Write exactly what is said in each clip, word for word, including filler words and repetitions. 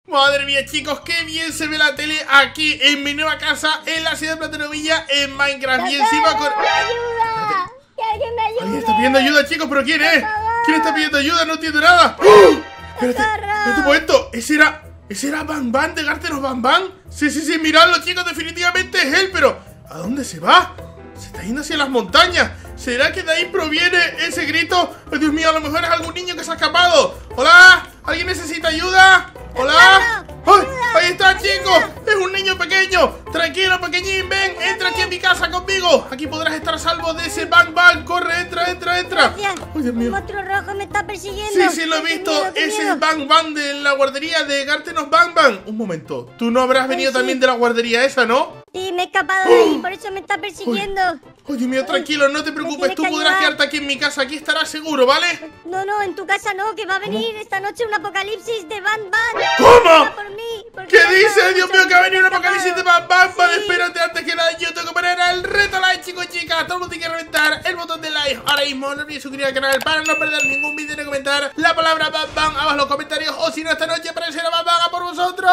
Madre mía, chicos, qué bien se ve la tele aquí en mi nueva casa en la ciudad de Platanovilla en Minecraft. Y encima con... ¡Ayuda! ¡Que alguien me ayude! Alguien está pidiendo ayuda, chicos, pero ¿quién es? ¿Quién está pidiendo ayuda? No entiendo nada. ¡Oh! Espérate, espérate un momento. Ese era... ¿Ese era Bang Bang de Gartenos Bang Bang? Sí, sí, sí, miradlo, chicos, definitivamente es él, pero ¿a dónde se va? Se está yendo hacia las montañas. ¿Será que de ahí proviene ese grito? ¡Oh, Dios mío, a lo mejor es algún niño que se ha escapado! ¡Hola! ¿Alguien necesita ayuda? ¡Hola! ¡Ay! ¡Ahí está, chicos! ¡Es un niño pequeño! Tranquilo, pequeñín, ven, entra aquí en mi casa conmigo. Aquí podrás estar a salvo de ese Bang Bang. Corre, entra, entra, entra. Gracias. ¡Ay, Dios mío! Un monstruo rojo me está persiguiendo. Sí, sí, lo he Qué visto. miedo, qué Ese miedo. es Bang Bang de la guardería de Gartenos Bang Bang. Un momento, tú no habrás venido sí. también de la guardería esa, ¿no? Sí, me he escapado de ahí, por eso me está persiguiendo. Ay, Dios mío, tranquilo, no te preocupes. tienes Tú que podrás ayudar. quedarte aquí en mi casa. Aquí estarás seguro, ¿vale? No, no, en tu casa no, que va a venir esta noche un apocalipsis de Bang Bang. ¿Cómo? Venga por mí, porque ¿Qué me ha dices? dado Dios mucho mío, que ha venido un miedo, apocalipsis de escapado. Bang Bang. Vale, Sí. espérate, antes que nada, yo tengo que poner el reto like, chicos y chicas. Todo el mundo tiene que reventar el botón de like ahora mismo. No olvides suscribir al canal para no perder ningún vídeo ni comentar la palabra Bang Bang abajo en los comentarios. O si no, esta noche aparecerá Bang Bang a por vosotros.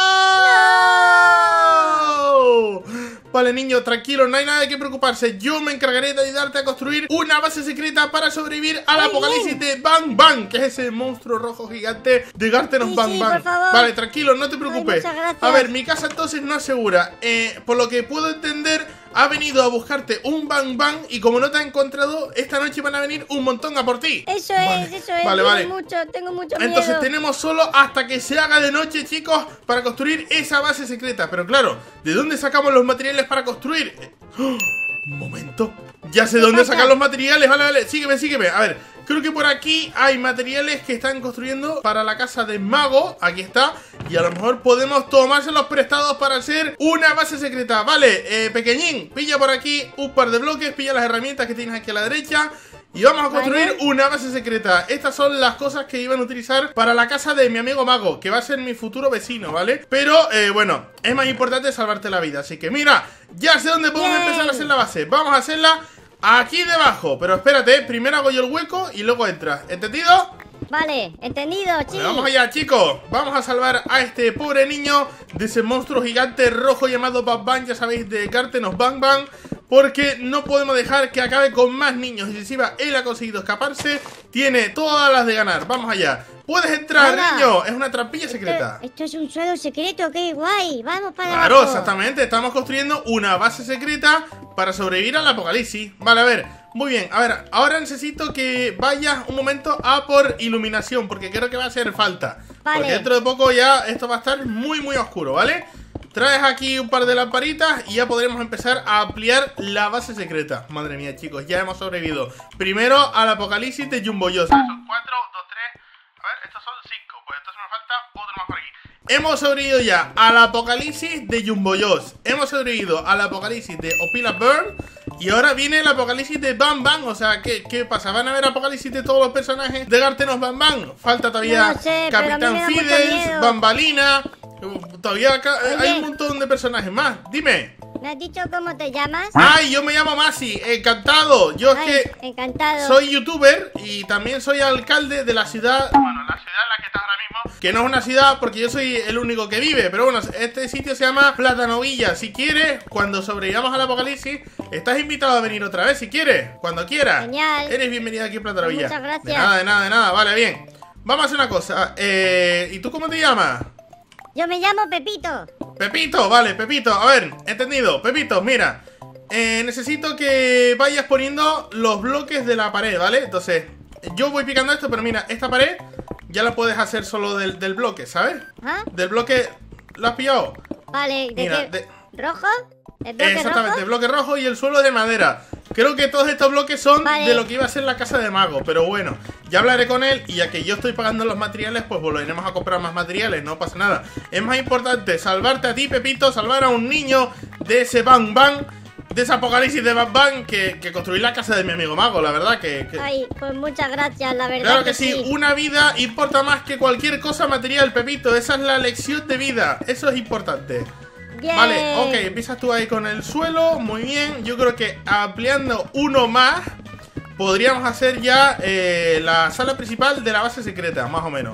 ¡No! Vale, niño, tranquilo, no hay nada de qué preocuparse. Yo me encargaré de ayudarte a construir una base secreta para sobrevivir al Muy apocalipsis bien. de Bang Bang, que es ese monstruo rojo gigante de Gartenos Sí, Bang sí, Bang. por favor. Vale, tranquilo, no te preocupes. muchas gracias. A ver, mi casa entonces no es segura. Eh, por lo que puedo entender, ha venido a buscarte un Bang Bang y como no te ha encontrado, esta noche van a venir un montón a por ti. Eso Vale, es, eso es. Vale, tengo vale. mucho, tengo mucho Entonces miedo. tenemos solo hasta que se haga de noche, chicos, para construir esa base secreta. Pero claro, ¿de dónde sacamos los materiales para construir? Eh, ¡oh! Un momento. Ya sé dónde pasa? sacar los materiales. Vale, vale, sígueme, sígueme. A ver, creo que por aquí hay materiales que están construyendo para la casa de Mago. Aquí está. Y a lo mejor podemos tomárselos prestados para hacer una base secreta. Vale, eh, pequeñín, pilla por aquí un par de bloques. Pilla las herramientas que tienes aquí a la derecha. Y vamos a construir Vale. una base secreta. Estas son las cosas que iban a utilizar para la casa de mi amigo Mago, que va a ser mi futuro vecino, ¿vale? Pero, eh, bueno, es más importante salvarte la vida. Así que mira, ya sé dónde podemos Yay. empezar a hacer la base. Vamos a hacerla aquí debajo. Pero espérate, primero hago yo el hueco y luego entras. ¿Entendido? Vale, entendido, sí. Vale, vamos allá, chicos. Vamos a salvar a este pobre niño de ese monstruo gigante rojo llamado Bang Bang, ya sabéis, de Gartenos Bang Bang. Porque no podemos dejar que acabe con más niños. Y encima él ha conseguido escaparse. Tiene todas las de ganar. Vamos allá. Puedes entrar, Venga. niño. Es una trampilla secreta. Esto, esto es un suelo secreto, qué guay. Vamos para Claro, abajo. exactamente. Estamos construyendo una base secreta para sobrevivir al apocalipsis. Vale, a ver. Muy bien. A ver, ahora necesito que vayas un momento a por iluminación, porque creo que va a hacer falta. Vale. Porque dentro de poco ya esto va a estar muy, muy oscuro, ¿vale? Traes aquí un par de lamparitas y ya podremos empezar a ampliar la base secreta. Madre mía, chicos, ya hemos sobrevivido primero al apocalipsis de Jumbo Joss. Son cuatro, dos, tres. A ver, estos son cinco. Pues entonces me falta otro más por aquí. Hemos sobrevivido ya al apocalipsis de Jumbo Joss. Hemos sobrevivido al apocalipsis de Opila Bird. Y ahora viene el apocalipsis de Bang Bang. O sea, ¿qué, qué pasa? ¿Van a haber apocalipsis de todos los personajes de Gartenos Bang Bang? Falta todavía No sé, pero a mí Capitán me da mucho Fidels, miedo. Bambalina. Todavía acá Oye. hay un montón de personajes más. Dime. ¿Me has dicho cómo te llamas? Ay, yo me llamo Masi. Encantado. Yo es Ay, que encantado. soy youtuber y también soy alcalde de la ciudad. Bueno, la ciudad en la que estás ahora mismo, que no es una ciudad porque yo soy el único que vive. Pero bueno, este sitio se llama Platanovilla. Si quieres, cuando sobrevivamos al apocalipsis, estás invitado a venir otra vez si quieres. Cuando quieras. Genial. Eres bienvenido aquí a Platanovilla. Muchas gracias. De nada, de nada, de nada. Vale, bien. Vamos a hacer una cosa. Eh, ¿Y tú cómo te llamas? Yo me llamo Pepito. Pepito, vale, Pepito, a ver, entendido. Pepito, mira, eh, necesito que vayas poniendo los bloques de la pared, ¿vale? Entonces, yo voy picando esto, pero mira, esta pared ya la puedes hacer solo del, del bloque, ¿sabes? ¿Ah? Del bloque, ¿lo has pillado? Vale, ¿de Mira, qué? de- ¿Rojo? ¿El bloque Exactamente, rojo? bloque rojo y el suelo de madera. Creo que todos estos bloques son Vale. de lo que iba a ser la casa de Mago. Pero bueno, ya hablaré con él. Y ya que yo estoy pagando los materiales, pues volveremos a comprar más materiales. No pasa nada. Es más importante salvarte a ti, Pepito, salvar a un niño de ese Bang Bang, de ese apocalipsis de Bang Bang, que, que construir la casa de mi amigo Mago. La verdad que... que... Ay, pues muchas gracias, la verdad. Claro que sí, una vida importa más que cualquier cosa material, Pepito. Esa es la lección de vida. Eso es importante. Bien. Vale, ok, empiezas tú ahí con el suelo. Muy bien, yo creo que ampliando uno más podríamos hacer ya eh, la sala principal de la base secreta, más o menos. ¿Tú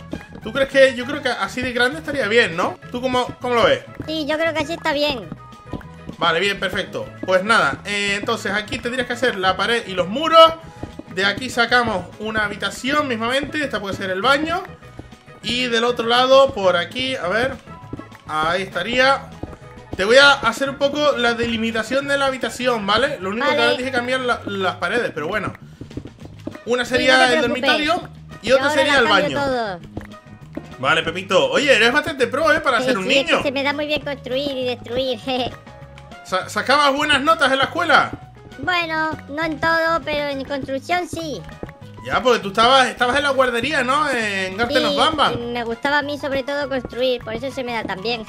¿Tú crees que, yo creo que así de grande estaría bien, ¿no? ¿Tú cómo, cómo lo ves? Sí, yo creo que así está bien. Vale, bien, perfecto. Pues nada, eh, entonces aquí tendrías que hacer la pared y los muros. De aquí sacamos una habitación mismamente. Esta puede ser el baño. Y del otro lado, por aquí, a ver. Ahí estaría. Te voy a hacer un poco la delimitación de la habitación, ¿vale? Lo único vale. que ahora dije cambiar la, las paredes, pero bueno. Una sería sí, no el dormitorio y otra sería el baño. Todo. Vale, Pepito. Oye, eres bastante pro, ¿eh? Para sí, ser un sí, niño. Es que se me da muy bien construir y destruir. Sa ¿Sacabas buenas notas en la escuela? Bueno, no en todo, pero en construcción sí. Ya, porque tú estabas, estabas en la guardería, ¿no? En Garten Sí, Bamba. me gustaba a mí sobre todo construir, por eso se me da tan bien.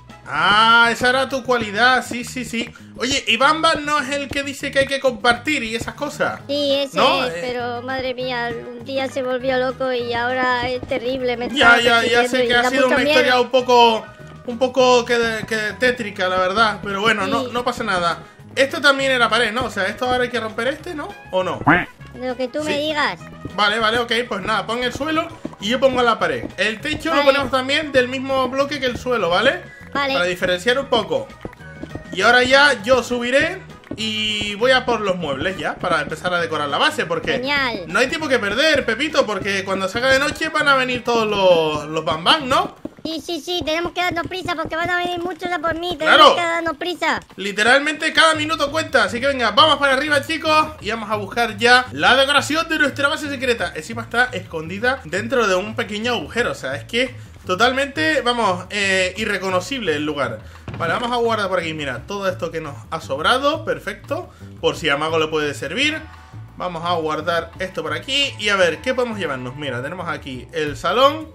Ah, esa era tu cualidad, sí, sí, sí. Oye, ¿y Bamba no es el que dice que hay que compartir y esas cosas? Sí, ese ¿No? es, Eh. pero madre mía, un día se volvió loco y ahora es terrible. Me Ya, está ya, ya persiguiendo sé y que me ha da sido mucho una miedo. historia un poco, un poco que, que tétrica, la verdad. Pero bueno, Sí. no, no pasa nada. Esto también era pared, ¿no? O sea, esto ahora hay que romper este, ¿no? ¿O no? Lo que tú Sí. me digas. Vale, vale, ok, pues nada, pon el suelo y yo pongo la pared. El techo Vale. lo ponemos también del mismo bloque que el suelo, ¿vale? Vale. Para diferenciar un poco. Y ahora ya yo subiré y voy a por los muebles ya, para empezar a decorar la base, porque Genial. no hay tiempo que perder, Pepito, porque cuando se haga de noche van a venir todos los, los bam bam, ¿no? Sí, sí, sí, tenemos que darnos prisa porque van a venir muchos a por mí. Claro. Tenemos que darnos prisa. Literalmente cada minuto cuenta, así que venga, vamos para arriba, chicos. Y vamos a buscar ya la decoración de nuestra base secreta. Encima está escondida dentro de un pequeño agujero, o sea, es que totalmente, vamos, eh, irreconocible el lugar. Vale, vamos a guardar por aquí, mira, todo esto que nos ha sobrado, perfecto. Por si a Mago le puede servir. Vamos a guardar esto por aquí y a ver, ¿qué podemos llevarnos? Mira, tenemos aquí el salón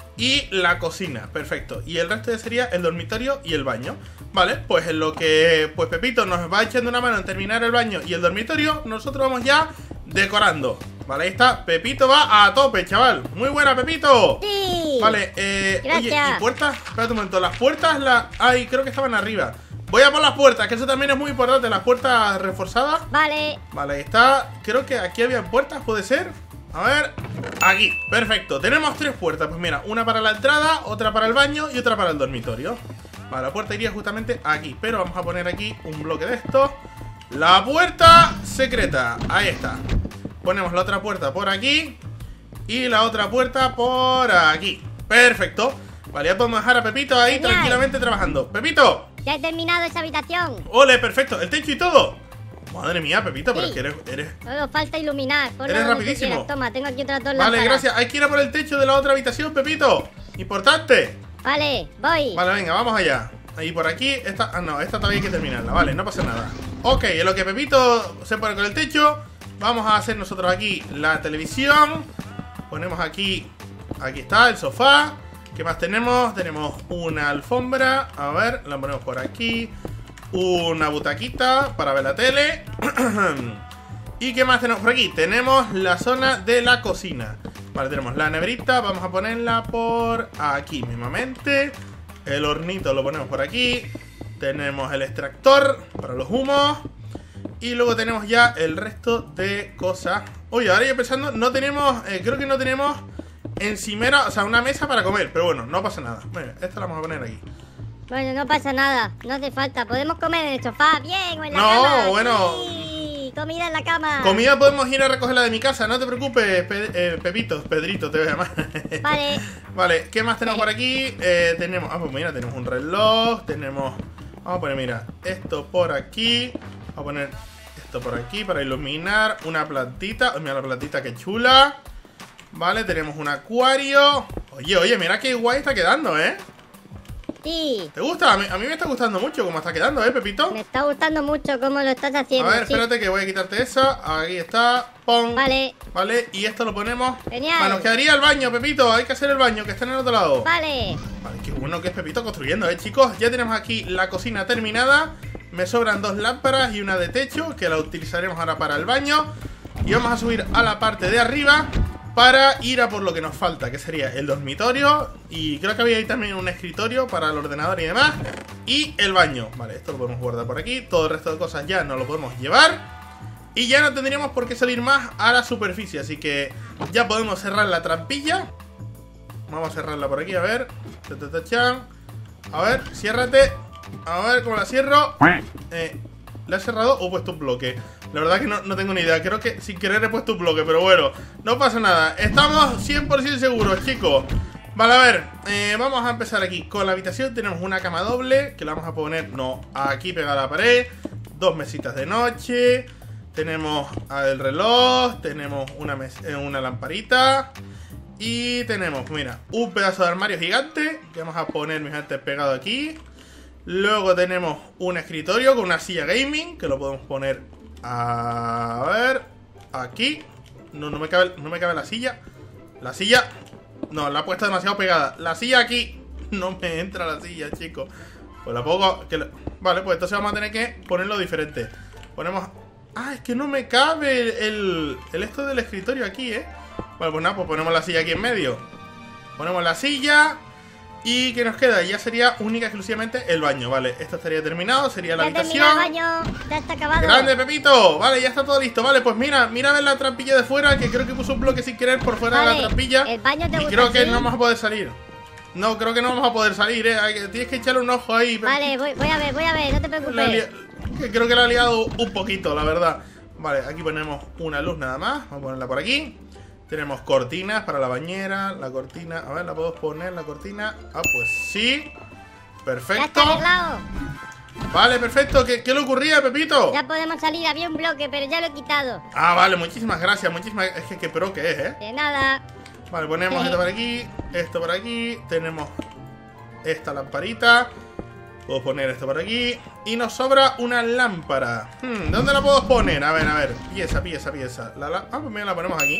y la cocina, perfecto. Y el resto sería el dormitorio y el baño. Vale, pues en lo que pues Pepito nos va echando una mano en terminar el baño y el dormitorio, nosotros vamos ya decorando. Vale, ahí está, Pepito va a tope, chaval. Muy buena, Pepito. Sí. Vale, eh, oye, Gracias. ¿y puertas? Espérate un momento, las puertas, las... Ay, creo que estaban arriba. Voy a por las puertas, que eso también es muy importante, las puertas reforzadas. Vale. Vale, ahí está, creo que aquí había puertas, ¿puede ser? A ver, aquí, perfecto. Tenemos tres puertas, pues mira, una para la entrada, otra para el baño y otra para el dormitorio. Vale, la puerta iría justamente aquí, pero vamos a poner aquí un bloque de esto. La puerta secreta, ahí está. Ponemos la otra puerta por aquí y la otra puerta por aquí. Perfecto. Vale, ya podemos dejar a Pepito ahí Genial. tranquilamente trabajando. Pepito, Ya he terminado esa habitación. ole, perfecto, el techo y todo. Madre mía, Pepito, pero Sí. es que eres... eres... Solo falta iluminar. Ponlo Eres donde tú rapidísimo. quieras. Toma, tengo aquí otras dos Vale, lámparas. gracias. Hay que ir a por el techo de la otra habitación, Pepito. Importante. Vale, voy. Vale, venga, vamos allá. Ahí por aquí, esta... Ah, no, esta todavía hay que terminarla. Vale, no pasa nada. Ok, en lo que Pepito se pone con el techo, vamos a hacer nosotros aquí la televisión. Ponemos aquí... Aquí está, el sofá. ¿Qué más tenemos? Tenemos una alfombra. A ver, la ponemos por aquí. Una butaquita para ver la tele. ¿Y qué más tenemos por aquí? Tenemos la zona de la cocina. Vale, tenemos la neverita. Vamos a ponerla por aquí mismamente. El hornito lo ponemos por aquí. Tenemos el extractor para los humos. Y luego tenemos ya el resto de cosas. Oye, ahora yo pensando, no tenemos, eh, creo que no tenemos encimera, o sea, una mesa para comer. Pero bueno, no pasa nada. Bueno, esta la vamos a poner aquí. Bueno, no pasa nada. No hace falta. Podemos comer en el sofá, bien, o en la No, cama. bueno. Sí, comida en la cama. Comida podemos ir a recogerla de mi casa, no te preocupes, Pe eh, Pepito, Pedrito te voy a llamar. Vale. Vale, ¿qué más tenemos por aquí? Eh, tenemos, ah, pues mira, tenemos un reloj, tenemos, vamos a poner, mira, esto por aquí, vamos a poner esto por aquí para iluminar, una plantita, mira la plantita que chula. Vale, tenemos un acuario. Oye, oye, mira qué guay está quedando, ¿eh? Sí. ¿Te gusta? A mí, a mí me está gustando mucho cómo está quedando, ¿eh, Pepito? Me está gustando mucho cómo lo estás haciendo. A ver, sí. espérate que voy a quitarte esa. Aquí está, pon. Vale, Vale, y esto lo ponemos. Genial. Vale, nos quedaría el baño, Pepito. Hay que hacer el baño, que está en el otro lado. vale. Vale, qué bueno que es Pepito construyendo, ¿eh, chicos? Ya tenemos aquí la cocina terminada. Me sobran dos lámparas y una de techo, que la utilizaremos ahora para el baño. Y vamos a subir a la parte de arriba para ir a por lo que nos falta, que sería el dormitorio. Y creo que había ahí también un escritorio para el ordenador y demás. Y el baño. Vale, esto lo podemos guardar por aquí. Todo el resto de cosas ya no lo podemos llevar. Y ya no tendríamos por qué salir más a la superficie. Así que ya podemos cerrar la trampilla. Vamos a cerrarla por aquí, a ver. A ver, ciérrate. A ver cómo la cierro. Eh, ¿La he cerrado o he puesto un bloque? La verdad que no, no tengo ni idea. Creo que sin querer he puesto un bloque, pero bueno, no pasa nada. Estamos cien por ciento seguros, chicos. Vale, a ver, eh, vamos a empezar aquí con la habitación. Tenemos una cama doble, que la vamos a poner, no, aquí pegada a la pared. Dos mesitas de noche. Tenemos el reloj. Tenemos una, eh, una lamparita. Y tenemos, mira, un pedazo de armario gigante que vamos a poner, mi gente, pegado aquí. Luego tenemos un escritorio con una silla gaming, que lo podemos poner, a ver, aquí. No, no me cabe, no me cabe la silla. La silla, no, la he puesto demasiado pegada. La silla aquí, no me entra la silla, chicos. Pues la pongo, que lo... Vale, pues entonces vamos a tener que ponerlo diferente. Ponemos, ah, es que no me cabe el, el, el esto del escritorio aquí, eh. Bueno, pues nada, pues ponemos la silla aquí en medio. Ponemos la silla. ¿Y qué nos queda? Ya sería única y exclusivamente el baño, vale. Esto estaría terminado, sería la Ya habitación. termina el baño, ya está acabado. Grande, Pepito. Vale, ya está todo listo. Vale, pues mira, mira a ver la trampilla de fuera, que creo que puso un bloque sin querer por fuera Vale, de la trampilla. el baño te Y gusta creo que así. no vamos a poder salir. No, creo que no vamos a poder salir, eh. Hay que- Tienes que echarle un ojo ahí. Vale, voy, voy a ver, voy a ver, no te La preocupes. lia- que creo que la ha liado un poquito, la verdad. Vale, aquí ponemos una luz nada más. Vamos a ponerla por aquí. Tenemos cortinas para la bañera. La cortina, a ver, ¿la puedo poner la cortina? Ah, pues sí. Ya Perfecto. está arreglado. Vale, perfecto. ¿Qué, qué le ocurría, Pepito? Ya podemos salir, había un bloque, pero ya lo he quitado. Ah, vale, muchísimas gracias. Muchísimas Es que qué pro que es, ¿eh? De nada. Vale, ponemos esto por aquí. Esto por aquí. Tenemos esta lamparita. Puedo poner esto por aquí. Y nos sobra una lámpara. Hmm, ¿dónde la puedo poner? A ver, a ver. Pieza, pieza, pieza. La, la... Ah, pues mira, la ponemos aquí.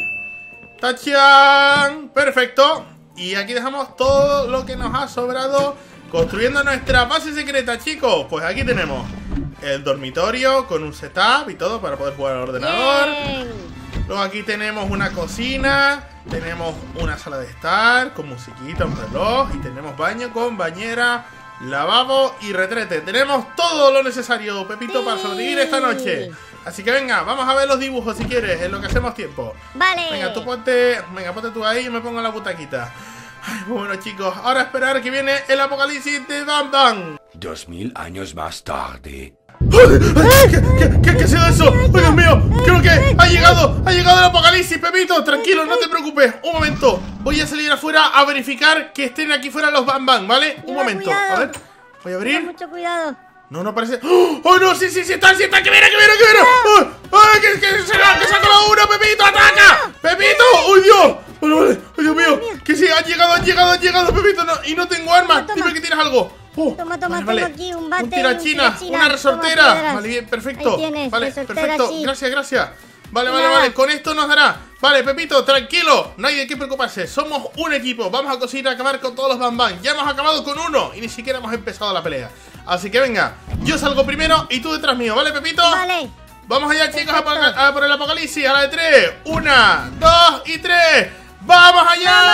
¡Tachán! Perfecto. Y aquí dejamos todo lo que nos ha sobrado construyendo nuestra base secreta, chicos. Pues aquí tenemos el dormitorio con un setup y todo para poder jugar al ordenador. Bien. Luego aquí tenemos una cocina. Tenemos una sala de estar con musiquita, un reloj. Y tenemos baño con bañera, lavabo y retrete. Tenemos todo lo necesario, Pepito, Sí. para sobrevivir esta noche. Así que venga, vamos a ver los dibujos si quieres, en lo que hacemos tiempo. Vale. Venga, tú ponte, venga, ponte tú ahí y yo me pongo en la butaquita. Ay, bueno, chicos, ahora a esperar que viene el apocalipsis de Bam Bam. Dos mil años más tarde. ¡Ay! ¿Qué, qué, qué, qué ha sido eso? ¡Ay, Dios mío! Creo que ha llegado, ha llegado el apocalipsis, Pepito. Tranquilo, no te preocupes. Un momento. Voy a salir afuera a verificar que estén aquí fuera los Bam Bam, ¿vale? Un Lleva momento. cuidado. A ver, voy a Ten abrir. mucho cuidado. No, no parece. ¡Oh! ¡Oh, no! Sí, sí, sí, está, sí, está. ¡Que viene, que viene, que viene! ¡Ay, ay, que, que se la, que saca la uno! ¡Pepito, ataca! ¡Pepito! ¡Oh, Dios! Vale, vale. ¡Ay, Dios mío! Que sí, han llegado, han llegado, han llegado, Pepito. No, y no tengo armas. Toma, toma. Dime que tienes algo. Oh, Toma, toma, vale, vale. tengo aquí un bate, Un tirachina, un tirachina. una resortera. Toma piedras. Vale, bien, perfecto. Ahí tienes, vale, resortera, perfecto. sí. Gracias, gracias. Vale, De vale, nada. vale. Con esto nos dará. Vale, Pepito, tranquilo. No hay de qué preocuparse. Somos un equipo. Vamos a conseguir acabar con todos los Bam Bam. Ya hemos acabado con uno y ni siquiera hemos empezado la pelea. Así que venga, yo salgo primero y tú detrás mío, ¿vale, Pepito? Vale. Vamos allá, chicos, a, Perfecto. pa- a por el apocalipsis. A la de tres. Una, dos y tres. ¡Vamos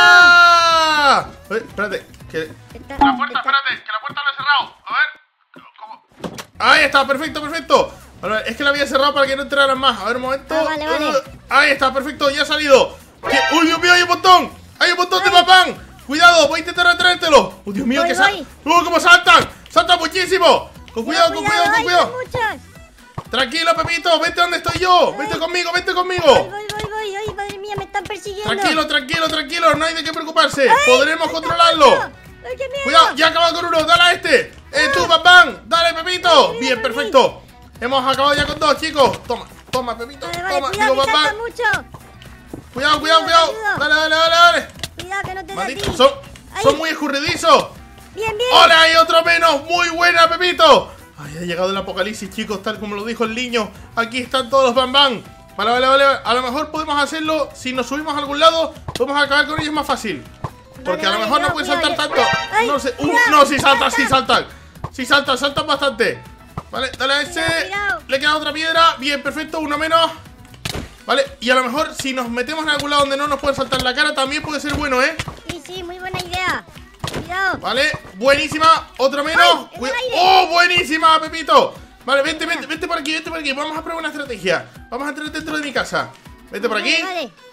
allá! Eh, espérate, que... Está- La puerta, está- espérate, que la puerta la he cerrado. A ver. ¿Cómo? Ahí está, perfecto, perfecto. Vale, es que la había cerrado para que no entraran más. A ver, un momento. Ah, vale, vale. Uh, ahí está, perfecto, ya ha salido. ¿Qué? ¡Uy, Dios mío, hay un montón! ¡Hay un montón de Ay. papán! Cuidado, voy a intentar atraértelo. ¡Uy, Dios mío, Voy, que sal... voy. ¡Uh, cómo saltan! ¡Saltan muchísimo! Con cuidado, con cuidado, con ay, cuidado. son muchos. Tranquilo, Pepito, vete donde estoy yo. Vete conmigo, vete Voy, conmigo. voy, voy, voy. Ay, madre mía, me están persiguiendo. Tranquilo, tranquilo, tranquilo, no hay de qué preocuparse. Ay, Podremos me están controlarlo. mucho. Ay, qué miedo. Cuidado, ya he acabado con uno, dale a este. Eh, tú, papán, dale, Pepito. Ay, mira, Bien, por mí. perfecto. Hemos acabado ya con dos, chicos. Toma, toma, Pepito. Vale, vale, Toma, cuidado, digo, que papán. salta mucho. Cuidado, cuidado, Ayuda, cuidado. ayuda. Dale, dale, dale, dale. Cuidado, que no te da a Maldito, ti. son, Ay. son muy escurridizos. Bien, bien. ¡Hola! Hay otro menos. Muy buena, Pepito. Ay, ha llegado el apocalipsis, chicos, tal como lo dijo el niño. Aquí están todos los Bam Bam. Vale, vale, vale. A lo mejor podemos hacerlo. Si nos subimos a algún lado, podemos acabar con ellos más fácil. Porque a lo vale, mejor no cuidado, pueden saltar cuidado, tanto. ay, No sé. Uh, cuidado, no, si saltan, salta. si saltan. Si saltan, saltan bastante. Vale, dale a ese. Cuidado, cuidado. Le queda otra piedra. Bien, perfecto, uno menos. Vale, y a lo mejor si nos metemos en algún lado donde no nos pueden saltar la cara, también puede ser bueno, ¿eh? Sí, sí, muy buena idea. Cuidado. Vale, buenísima, otro menos. ¡Ay, en Cuida- el aire! ¡Oh, buenísima, Pepito! Vale, vente, vente, vente por aquí, vente por aquí. Vamos a probar una estrategia. Vamos a entrar dentro de mi casa. Vete por aquí. Vale, vale.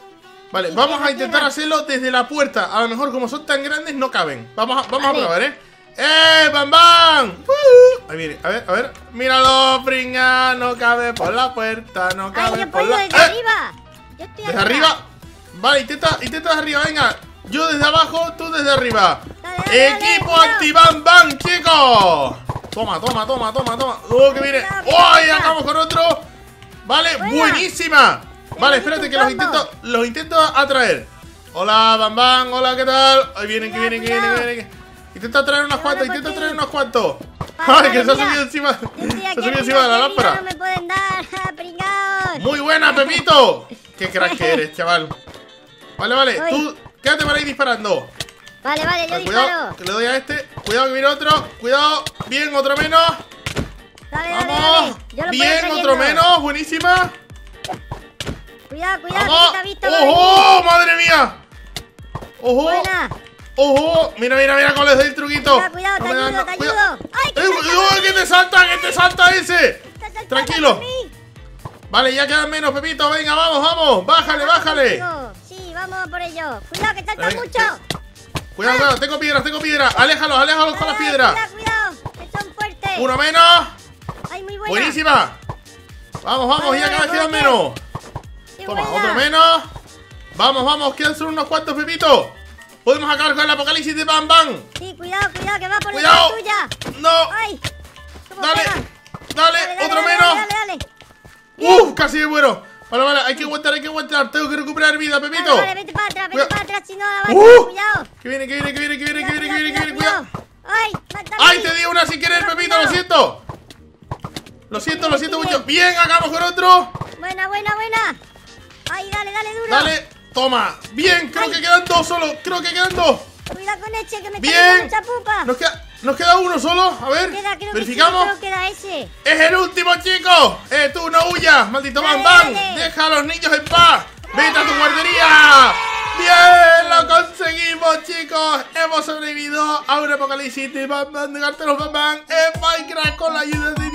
Vale, Sí, vamos tierra, a intentar tierra. hacerlo desde la puerta. A lo mejor como son tan grandes no caben. Vamos a, vamos Vale. a probar, ¿eh? ¡Eh, Bam Bam! Uh, ahí viene, a ver, a ver. Míralo, pringa, no cabe por la puerta, no Ay, cabe yo por puedo la... desde ¡Eh! arriba. Yo estoy ¿Desde arriba? Vale, intenta, intenta desde arriba, venga. Yo desde abajo, tú desde arriba. Dale, dale, Equipo dale, Activan Bam, chicos. Toma, toma, toma, toma, toma. Oh, que viene. Cuidado, ¡Oh! cuidado. Y acabamos con otro. Vale, Buena. buenísima. Vale, necesito espérate un que los combo. intento, los intento atraer. Hola, Bam Bam, hola, ¿qué tal? Ahí vienen, que Cuidado, vienen, que vienen, que cuidado. vienen. Intenta traer unos Cuidado cuantos, por intenta ti. traer unos cuantos. Vale, Ay, vale, que se ha mira. subido encima. Yo estoy Se ha aquí subido arriba, encima de la aquí arriba, lámpara. No me pueden dar, pringaos. Muy buena, Pepito. Qué crack que eres, chaval. Vale, vale, Uy. tú quédate por ahí disparando. Vale, vale, yo Vale, cuidado, disparo. que le doy a este. Cuidado que viene otro. Cuidado, bien, otro menos. Dale, dale, Vamos. dale. Yo lo Bien, voy otro saliendo. menos. Buenísima. Cuidado, cuidado, Vamos. que te ha visto. por ¡Ojo! ¡Madre mía! ¡Ojo! ahí. Buena. ¡Ojo! Mira, mira, mira cómo les doy el truquito. Cuidado, cuidado, te No me dan- ayudo, no, te cuidado. ayudo. ¡Ay, que ¡Eh, salta uy, por que mí! te salta! ¡Que te salta ese! Está saltando Tranquilo. por mí. Vale, ya quedan menos, Pepito. Venga, vamos, vamos. Bájale, Vamos bájale. contigo. Sí, vamos por ello. Cuidado, que salta Venga, mucho. Cuidado, cuidado. Tengo piedras, tengo piedras. Aléjalos, aléjalos con las Ay, piedras. Cuidado, cuidado, que son fuertes. Uno menos. Ay, muy buena. Buenísima. Vamos, vamos. Vale, Ya cada vez vale, quedan vale. menos. Qué Toma, buena. otro menos. Vamos, vamos. Quedan solo unos cuantos, Pepito. Podemos acabar con el apocalipsis de Bam Bam. Sí, cuidado, cuidado, que va por Cuidado. detrás tuya. No. Ay. ¿Cómo Dale. pega? Dale, Dale, dale, otro dale, menos. Dale, dale, dale. Uf, casi me muero. Vale, vale, hay que aguantar, hay que aguantar. Tengo que recuperar vida, Pepito. Vale, vale, vete para atrás, vete Cuidado. para atrás, si no la vas Uh. cuidado. Que viene, que viene, que viene, que viene, que viene, que viene, que viene, Cuidado, cuidado. Ay, mátame. ¡Ay, te di una sin querer, Cuidado, Pepito! ¡Lo cuidado. siento! Lo siento, lo siento Bien. mucho. Bien, hagamos con otro. Buena, buena, buena. Ay, dale, dale duro. Dale, toma. Bien, creo Ay. que quedan dos solo. Creo que quedan dos. Cuidado con ese, que me está Bien. dando mucha pupa. Nos queda, nos queda uno solo. A ver, Queda, creo que sí, verificamos. solo queda ese. Es el último, chicos. Eh, tú no huyas, maldito Dale, Bam Bam. dale. Deja a los niños en paz. Vete a tu guardería. Bien, lo conseguimos, chicos. Hemos sobrevivido a un apocalipsis de Bam Bam, de Garteros Bam Bam en Minecraft con la ayuda de